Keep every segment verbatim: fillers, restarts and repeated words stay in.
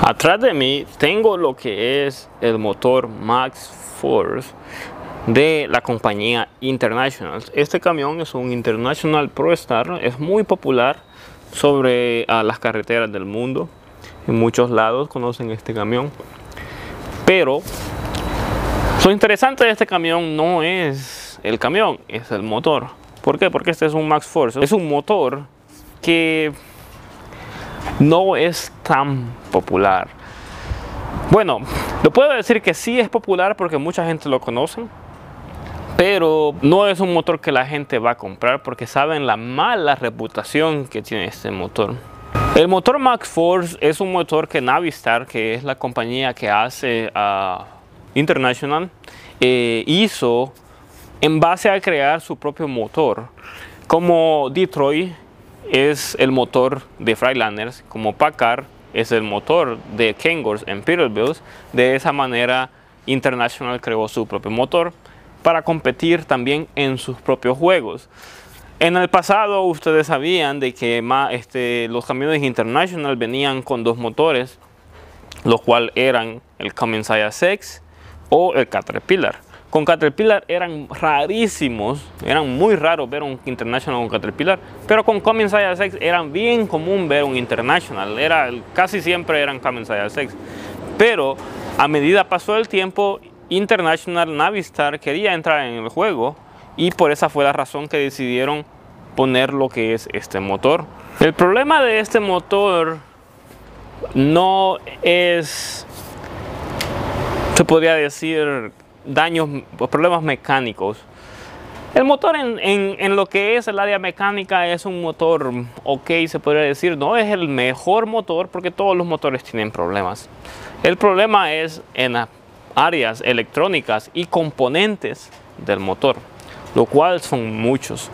Atrás de mí tengo lo que es el motor MaxxForce de la compañía International. Este camión es un International ProStar, es muy popular sobre uh, las carreteras del mundo. En muchos lados conocen este camión. Pero lo interesante de este camión no es el camión, es el motor. ¿Por qué? Porque este es un MaxxForce. Es un motor que no es tan popular. Bueno, lo puedo decir que sí es popular porque mucha gente lo conoce, pero no es un motor que la gente va a comprar porque saben la mala reputación que tiene este motor. El motor MaxxForce es un motor que Navistar, que es la compañía que hace uh, International, eh, hizo en base a crear su propio motor. Como Detroit es el motor de Freightliner, como Packard es el motor de Kenworth en Peterbilt, de esa manera International creó su propio motor para competir también en sus propios juegos. En el pasado ustedes sabían de que este, los camiones International venían con dos motores, los cuales eran el Cummins I S X o el Caterpillar. Con Caterpillar eran rarísimos, eran muy raros ver un International con Caterpillar, pero con Cummins I S X eran bien común ver un International, era, casi siempre eran Cummins I S X. Pero a medida pasó el tiempo, International Navistar quería entrar en el juego y por esa fue la razón que decidieron poner lo que es este motor. El problema de este motor no es, se podría decir, daños o problemas mecánicos. El motor en, en, en lo que es el área mecánica es un motor ok, se podría decir. No es el mejor motor porque todos los motores tienen problemas. El problema es en las áreas electrónicas y componentes del motor, lo cual son muchos.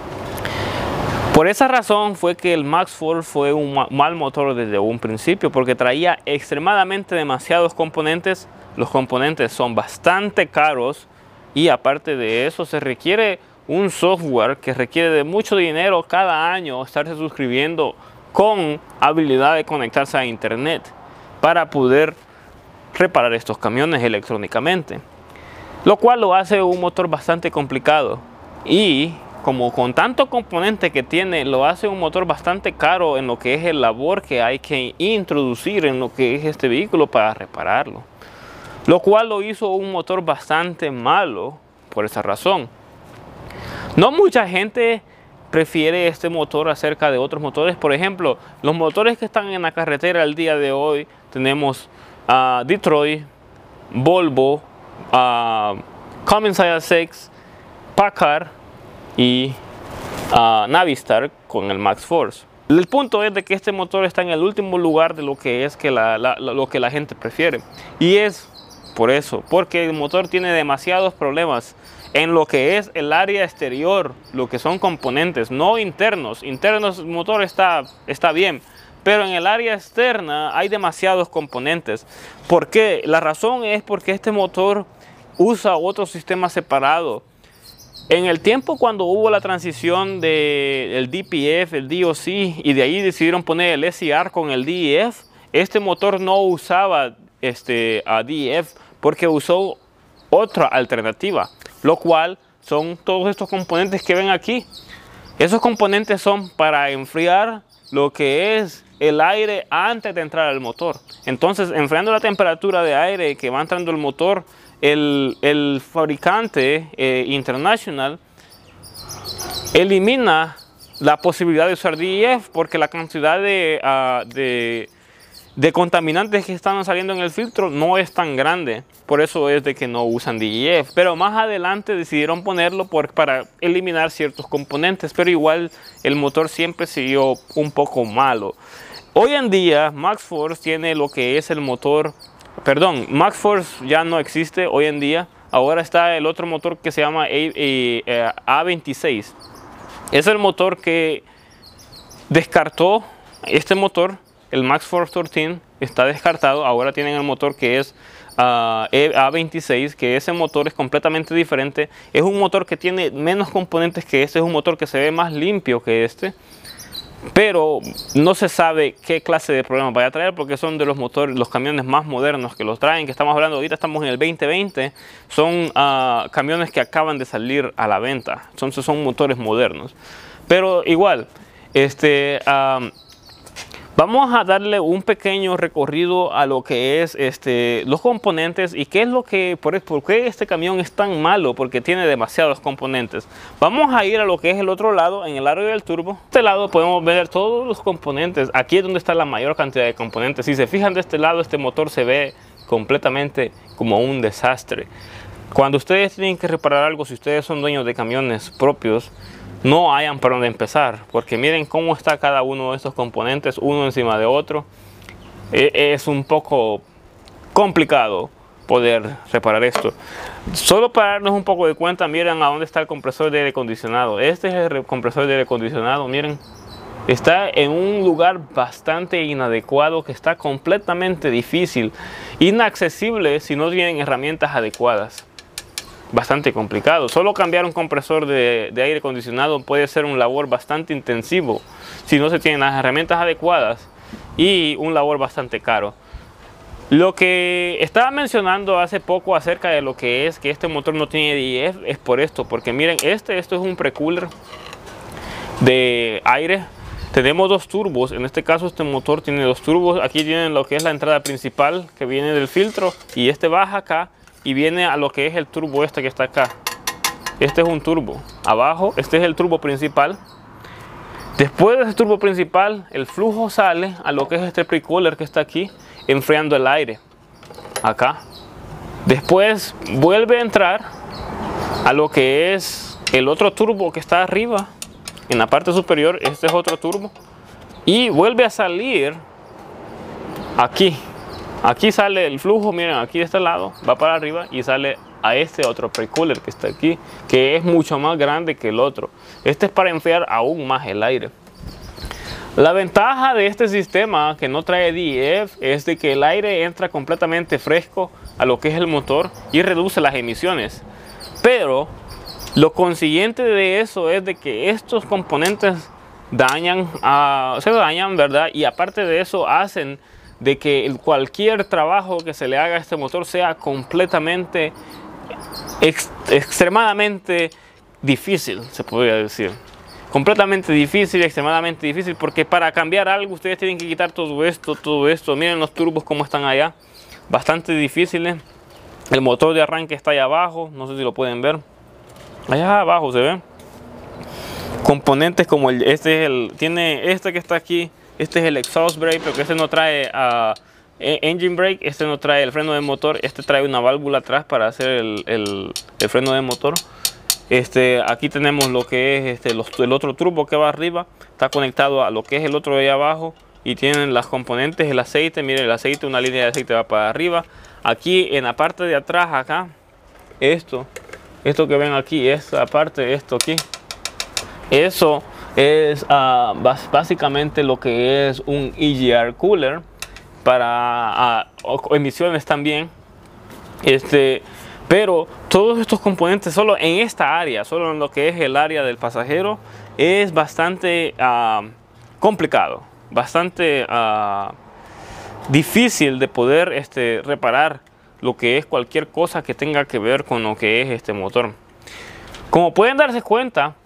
Por esa razón fue que el MaxxForce fue un mal motor desde un principio, porque traía extremadamente demasiados componentes. Los componentes son bastante caros y aparte de eso se requiere un software que requiere de mucho dinero cada año estarse suscribiendo con habilidad de conectarse a internet para poder reparar estos camiones electrónicamente, lo cual lo hace un motor bastante complicado y como con tanto componente que tiene, lo hace un motor bastante caro en lo que es el labor que hay que introducir en lo que es este vehículo para repararlo. Lo cual lo hizo un motor bastante malo por esa razón. No mucha gente prefiere este motor acerca de otros motores. Por ejemplo, los motores que están en la carretera el día de hoy, tenemos uh, Detroit, Volvo, uh, Cummins I S X, Packard y uh, Navistar con el MaxxForce. El punto es de que este motor está en el último lugar de lo que es que la, la, lo que la gente prefiere. Y es por eso, porque el motor tiene demasiados problemas en lo que es el área exterior, lo que son componentes, no internos. Internos el motor está, está bien, pero en el área externa hay demasiados componentes. ¿Por qué? La razón es porque este motor usa otro sistema separado. En el tiempo cuando hubo la transición del D P F, el D O C, y de ahí decidieron poner el S I R con el D E F, este motor no usaba este, a D E F porque usó otra alternativa, lo cual son todos estos componentes que ven aquí. Esos componentes son para enfriar lo que es el aire antes de entrar al motor. Entonces, enfriando la temperatura de aire que va entrando el motor, el, el fabricante eh, International elimina la posibilidad de usar D E F porque la cantidad de, uh, de, de contaminantes que están saliendo en el filtro no es tan grande. Por eso es de que no usan D E F. Pero más adelante decidieron ponerlo por, para eliminar ciertos componentes. Pero igual el motor siempre siguió un poco malo. Hoy en día MaxxForce tiene lo que es el motor... Perdón, MaxxForce ya no existe hoy en día. Ahora está el otro motor que se llama A veintiséis. Es el motor que descartó este motor. El MaxxForce trece está descartado. Ahora tienen el motor que es uh, A veintiséis, que ese motor es completamente diferente. Es un motor que tiene menos componentes que este. Es un motor que se ve más limpio que este. pero no se sabe qué clase de problema vaya a traer porque son de los motores, los camiones más modernos que los traen, que estamos hablando ahorita, estamos en el veinte veinte, son uh, camiones que acaban de salir a la venta, entonces son motores modernos. Pero igual, este, um, vamos a darle un pequeño recorrido a lo que es este, los componentes y qué es lo que, por, por qué este camión es tan malo, porque tiene demasiados componentes. Vamos a ir a lo que es el otro lado, en el área del turbo. De este lado podemos ver todos los componentes. Aquí es donde está la mayor cantidad de componentes. Si se fijan de este lado, este motor se ve completamente como un desastre. Cuando ustedes tienen que reparar algo, si ustedes son dueños de camiones propios, no hayan por dónde empezar, porque miren cómo está cada uno de estos componentes, uno encima de otro. Es un poco complicado poder reparar esto. Solo para darnos un poco de cuenta, miren a dónde está el compresor de aire acondicionado. Este es el compresor de aire acondicionado, miren. Está en un lugar bastante inadecuado, que está completamente difícil, inaccesible si no tienen herramientas adecuadas. Bastante complicado. Solo cambiar un compresor de, de aire acondicionado puede ser un labor bastante intensivo si no se tienen las herramientas adecuadas, y un labor bastante caro. Lo que estaba mencionando hace poco acerca de lo que es que este motor no tiene D E F es por esto, porque miren, este esto es un precooler de aire. Tenemos dos turbos, en este caso este motor tiene dos turbos. Aquí tienen lo que es la entrada principal que viene del filtro, y este baja acá y viene a lo que es el turbo este que está acá. Este es un turbo abajo, este es el turbo principal. Después de ese turbo principal, el flujo sale a lo que es este precooler que está aquí, enfriando el aire acá. Después vuelve a entrar a lo que es el otro turbo que está arriba en la parte superior. Este es otro turbo, y vuelve a salir aquí. Aquí sale el flujo, miren, aquí de este lado, va para arriba y sale a este otro precooler que está aquí, que es mucho más grande que el otro. Este es para enfriar aún más el aire. La ventaja de este sistema que no trae D E F es de que el aire entra completamente fresco a lo que es el motor y reduce las emisiones. Pero lo consiguiente de eso es de que estos componentes dañan, uh, se dañan, ¿verdad? Y aparte de eso hacen de que cualquier trabajo que se le haga a este motor sea completamente, ex, extremadamente difícil, se podría decir. Completamente difícil, extremadamente difícil, porque para cambiar algo ustedes tienen que quitar todo esto, todo esto. Miren los turbos como están allá, bastante difíciles. El motor de arranque está allá abajo, no sé si lo pueden ver. Allá abajo se ve. Componentes como el, este es el, tiene este que está aquí. Este es el exhaust brake, pero que este no trae uh, engine brake, este no trae el freno de motor, este trae una válvula atrás para hacer el, el, el freno de motor. Este, aquí tenemos lo que es este, los, el otro turbo que va arriba, está conectado a lo que es el otro de ahí abajo, y tienen las componentes, el aceite, miren el aceite, una línea de aceite va para arriba. Aquí en la parte de atrás, acá, esto, esto que ven aquí, esta parte, esto aquí, eso es uh, básicamente lo que es un E G R cooler para uh, emisiones también. Este, pero todos estos componentes solo en esta área, solo en lo que es el área del pasajero, es bastante uh, complicado, bastante uh, difícil de poder este, reparar lo que es cualquier cosa que tenga que ver con lo que es este motor. Como pueden darse cuenta,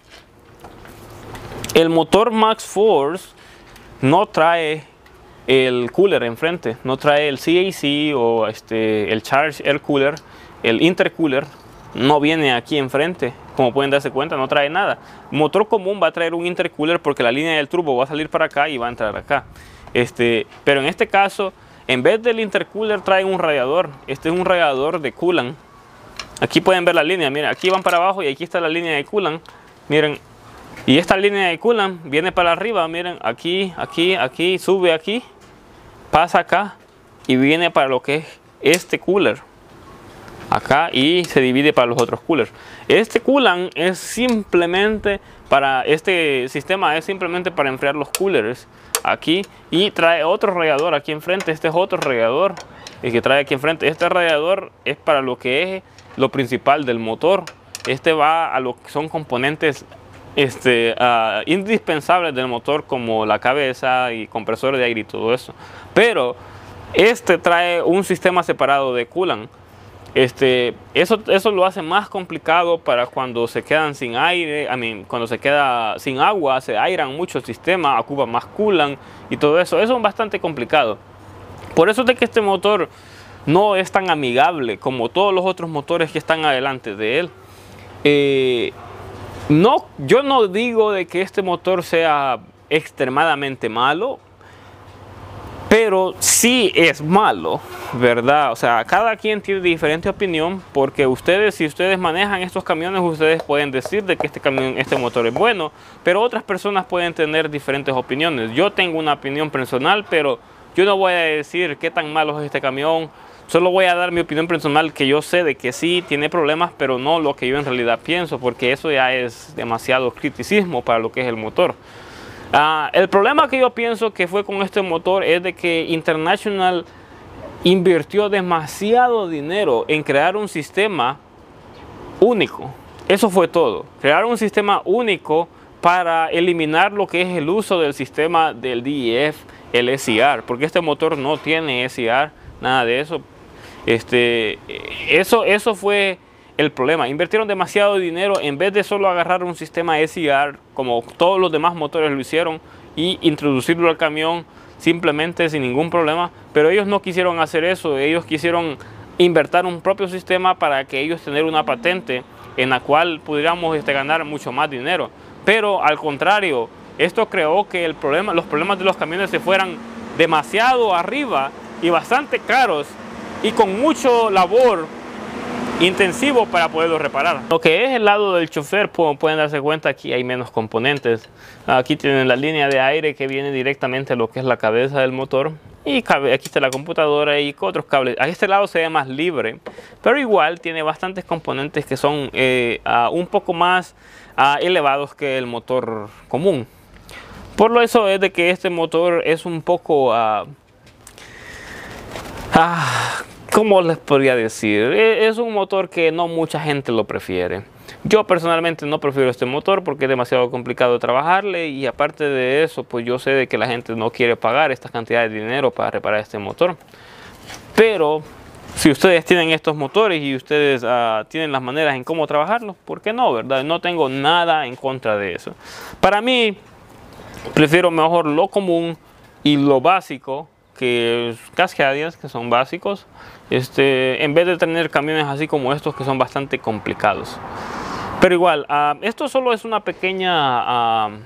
el motor MaxxForce no trae el cooler enfrente, no trae el C A C o este, el Charge Air Cooler, el Intercooler no viene aquí enfrente. Como pueden darse cuenta, no trae nada. Motor común va a traer un Intercooler porque la línea del turbo va a salir para acá y va a entrar acá. Este, pero en este caso, en vez del Intercooler trae un radiador. Este es un radiador de coolant. Aquí pueden ver la línea, miren, aquí van para abajo y aquí está la línea de coolant. Miren. Y esta línea de coolant viene para arriba, miren, aquí, aquí, aquí, sube aquí, pasa acá y viene para lo que es este cooler. Acá y se divide para los otros coolers. Este coolant es simplemente para, este sistema es simplemente para enfriar los coolers aquí, y trae otro radiador aquí enfrente. Este es otro radiador el que trae aquí enfrente. Este radiador es para lo que es lo principal del motor. Este va a lo que son componentes este, uh, indispensables del motor, como la cabeza y compresor de aire y todo eso. Pero este trae un sistema separado de coolant. Este, eso, eso lo hace más complicado para cuando se quedan sin aire, I mean, cuando se queda sin agua, se airan mucho el sistema, ocupa más coolant y todo eso. Eso es bastante complicado. Por eso es de que este motor no es tan amigable como todos los otros motores que están adelante de él. Eh, no, yo no digo de que este motor sea extremadamente malo, pero sí es malo, ¿verdad? O sea, cada quien tiene diferente opinión, porque ustedes, si ustedes manejan estos camiones, ustedes pueden decir de que este camión, este motor es bueno, pero otras personas pueden tener diferentes opiniones. Yo tengo una opinión personal, pero yo no voy a decir qué tan malo es este camión. Solo voy a dar mi opinión personal, que yo sé de que sí tiene problemas, pero no lo que yo en realidad pienso, porque eso ya es demasiado criticismo para lo que es el motor. Uh, el problema que yo pienso que fue con este motor es de que International invirtió demasiado dinero en crear un sistema único. Eso fue todo. Crear un sistema único para eliminar lo que es el uso del sistema del D E F, el S I R, porque este motor no tiene S I R, nada de eso. Este, eso, eso fue el problema. Invirtieron demasiado dinero en vez de solo agarrar un sistema S I R como todos los demás motores lo hicieron y introducirlo al camión simplemente sin ningún problema, pero ellos no quisieron hacer eso. Ellos quisieron invertir un propio sistema para que ellos tener una patente en la cual pudiéramos este, ganar mucho más dinero. Pero al contrario, esto creó que el problema, los problemas de los camiones se fueran demasiado arriba y bastante caros y con mucho labor intensivo para poderlo reparar. Lo que es el lado del chofer, como pueden darse cuenta, aquí hay menos componentes. Aquí tienen la línea de aire que viene directamente a lo que es la cabeza del motor, y aquí está la computadora y otros cables. A este lado se ve más libre, pero igual tiene bastantes componentes que son eh, uh, un poco más uh, elevados que el motor común. Por lo eso es de que este motor es un poco uh, uh, ¿cómo les podría decir? Es un motor que no mucha gente lo prefiere. Yo personalmente no prefiero este motor porque es demasiado complicado trabajarle, y aparte de eso, pues yo sé de que la gente no quiere pagar esta cantidad de dinero para reparar este motor. Pero si ustedes tienen estos motores y ustedes uh, tienen las maneras en cómo trabajarlos, ¿por qué no, verdad? No tengo nada en contra de eso. Para mí, prefiero mejor lo común y lo básico, que Cascadias, que son básicos, este, en vez de tener camiones así como estos que son bastante complicados. Pero igual, uh, esto solo es una pequeña uh,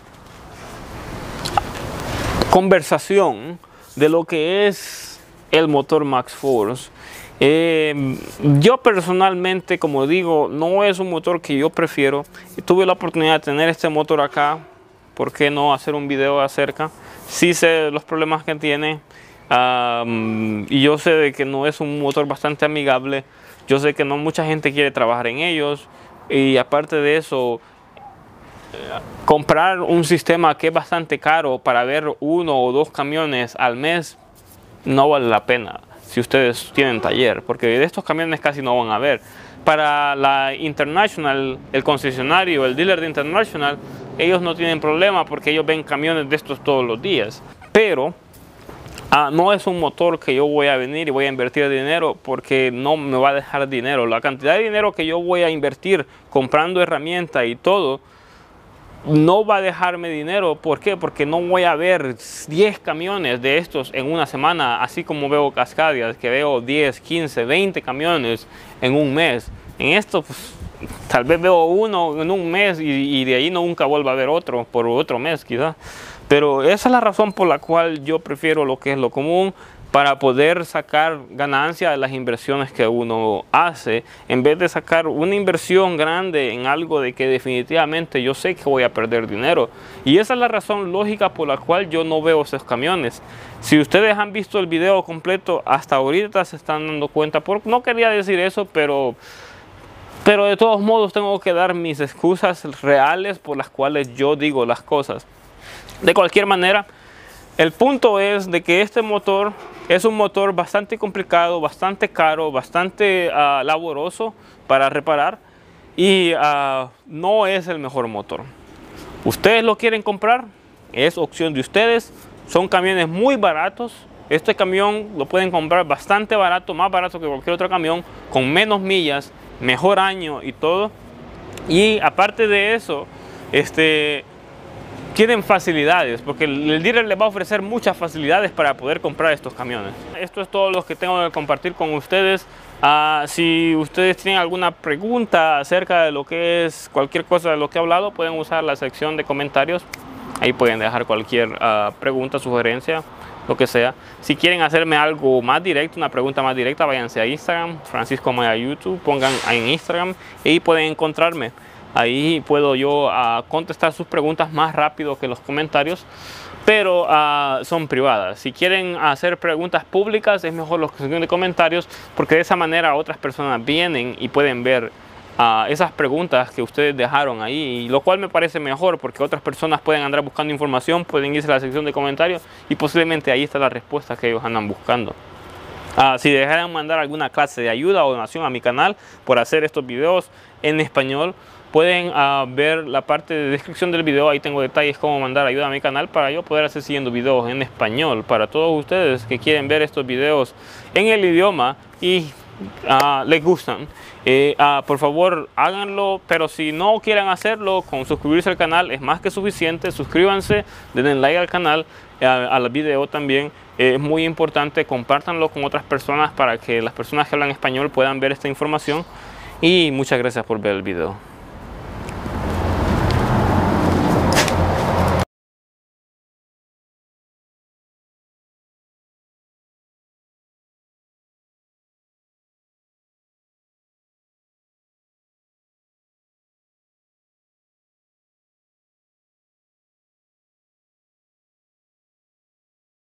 conversación de lo que es el motor MaxxForce. Eh, yo personalmente, como digo, no es un motor que yo prefiero. Tuve la oportunidad de tener este motor acá. ¿Por qué no hacer un video acerca? Sí sé los problemas que tiene, um, y yo sé de que no es un motor bastante amigable. Yo sé que no mucha gente quiere trabajar en ellos, y aparte de eso, eh, comprar un sistema que es bastante caro para ver uno o dos camiones al mes no vale la pena si ustedes tienen taller, porque de estos camiones casi no van a ver. Para la International, el concesionario, el dealer de International, ellos no tienen problema porque ellos ven camiones de estos todos los días. Pero uh, no es un motor que yo voy a venir y voy a invertir dinero, porque no me va a dejar dinero. La cantidad de dinero que yo voy a invertir comprando herramientas y todo, no va a dejarme dinero. ¿Por qué? Porque no voy a ver diez camiones de estos en una semana, así como veo Cascadias, que veo diez, quince, veinte camiones en un mes. En esto, pues, tal vez veo uno en un mes y, y de ahí no nunca vuelva a ver otro por otro mes quizás. Pero esa es la razón por la cual yo prefiero lo que es lo común, para poder sacar ganancia de las inversiones que uno hace, en vez de sacar una inversión grande en algo de que definitivamente yo sé que voy a perder dinero. Y esa es la razón lógica por la cual yo no veo esos camiones. Si ustedes han visto el video completo, hasta ahorita se están dando cuenta. Por, no quería decir eso, pero, pero de todos modos tengo que dar mis excusas reales por las cuales yo digo las cosas. De cualquier manera, el punto es de que este motor es un motor bastante complicado, bastante caro, bastante uh, laboroso para reparar, y uh, no es el mejor motor. ustedes lo quieren comprar, es opción de ustedes. Son camiones muy baratos. Este camión lo pueden comprar bastante barato, más barato que cualquier otro camión, con menos millas, mejor año y todo. Y aparte de eso, este, tienen facilidades, porque el dealer les va a ofrecer muchas facilidades para poder comprar estos camiones. Esto es todo lo que tengo que compartir con ustedes. Uh, si ustedes tienen alguna pregunta acerca de lo que es cualquier cosa de lo que he hablado, pueden usar la sección de comentarios. Ahí pueden dejar cualquier uh, pregunta, sugerencia, lo que sea. Si quieren hacerme algo más directo, una pregunta más directa, váyanse a Instagram, Francisco Maya YouTube, pongan en Instagram y ahí pueden encontrarme. Ahí puedo yo uh, contestar sus preguntas más rápido que los comentarios, pero uh, son privadas. Si quieren hacer preguntas públicas, es mejor la sección de comentarios, porque de esa manera otras personas vienen y pueden ver uh, esas preguntas que ustedes dejaron ahí, lo cual me parece mejor, porque otras personas pueden andar buscando información, pueden irse a la sección de comentarios y posiblemente ahí está la respuesta que ellos andan buscando. Uh, si desean mandar alguna clase de ayuda o donación a mi canal por hacer estos videos en español, pueden uh, ver la parte de descripción del video. Ahí tengo detalles cómo mandar ayuda a mi canal para yo poder hacer siguiendo videos en español para todos ustedes que quieren ver estos videos en el idioma y uh, les gustan. Eh, uh, por favor háganlo, pero si no quieren hacerlo, con suscribirse al canal es más que suficiente. Suscríbanse, denle like al canal, uh, al video también. Eh, es muy importante, compártanlo con otras personas para que las personas que hablan español puedan ver esta información. Y muchas gracias por ver el video.